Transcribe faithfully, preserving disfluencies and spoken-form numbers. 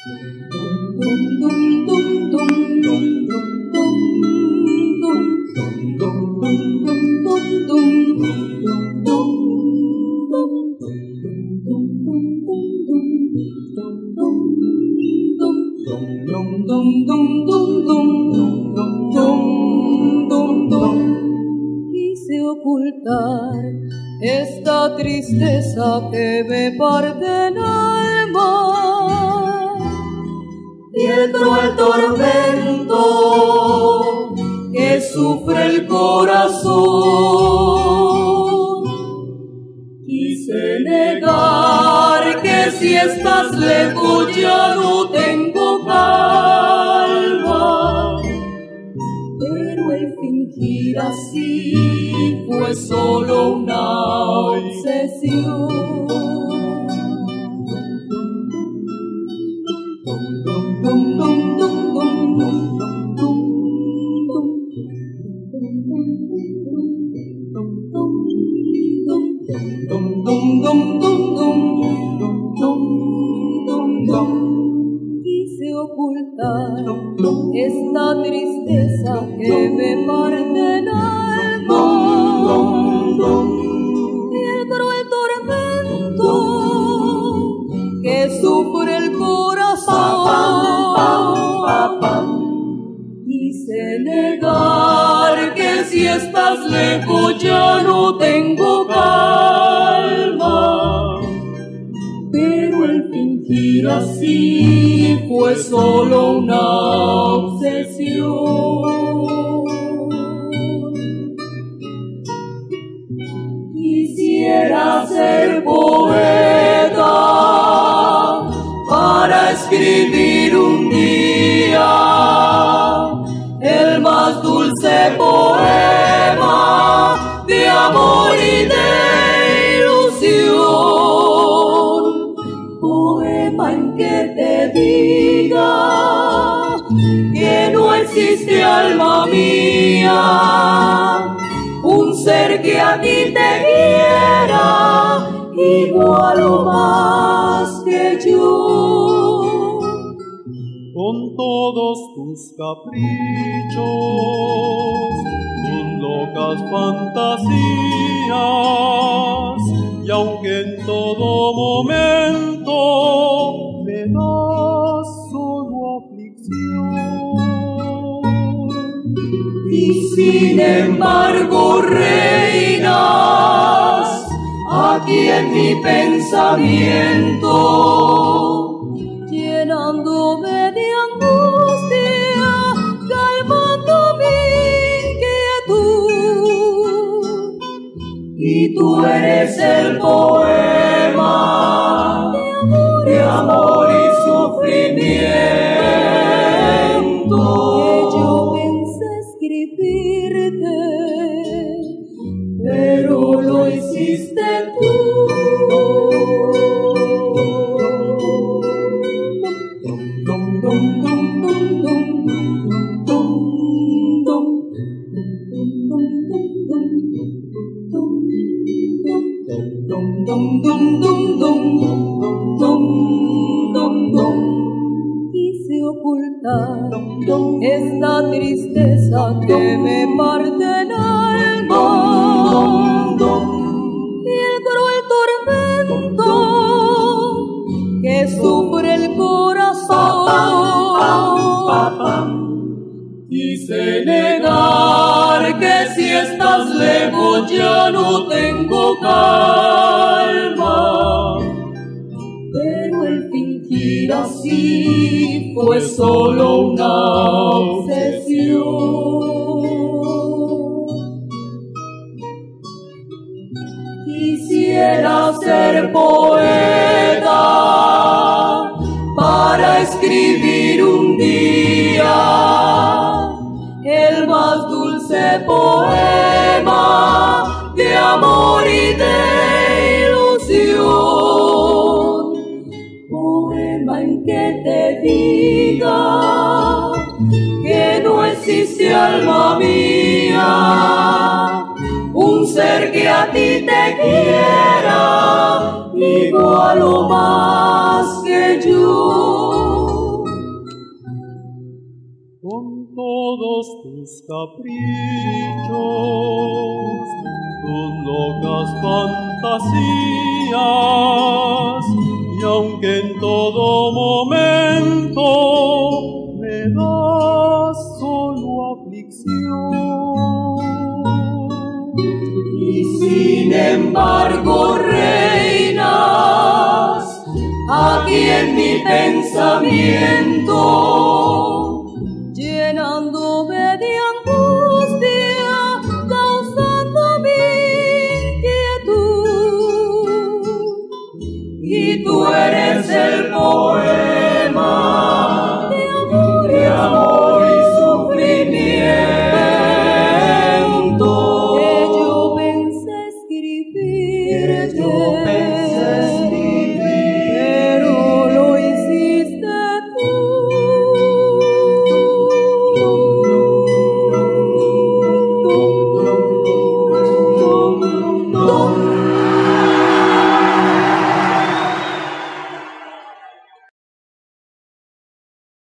Quise ocultar esta tristeza que me parte el alma y el cruel tormento que sufre el corazón. Quise negar que si estás lejos ya no tengo calma, pero el fingir así fue solo una obsesión. Quise ocultar esta tristeza que me parte el alma y el cruel tormento que sufre el corazón. Quise negar que si estás lejos ya no tengo calma, pero el fingir así fue solo una obsesión. Quisiera ser poeta para escribir un día el más dulce poema de amor y de ilusión. Poema en que te diga que no existe, alma mía, un ser que a ti te quiera igual o más que yo. Con todos tus caprichos, tus locas fantasías, y aunque en todo momento me das solo aflicción, y sin embargo reinas aquí en mi pensamiento, llenándome de angustia, calmando mi inquietud. Y tú eres el poema de amor, de amor y sufrimiento que yo pensé escribirte, pero lo hiciste tú. Quise ocultar esta tristeza que me parte el alma y el cruel tormento que sufre el corazón. Quise negar que si estás lejos ya no tengo calma, pero el fingir así fue solo una obsesión. Quisiera ser poeta para escribir un día el más dulce poema de amor y de ilusión. Poema en que te diga que no existe, alma mía, un ser que a ti te quiera igual o más que yo. todos tus caprichos, tus locas fantasías, y aunque en todo momento me das solo aflicción. Y sin embargo reinas aquí en mi pensamiento.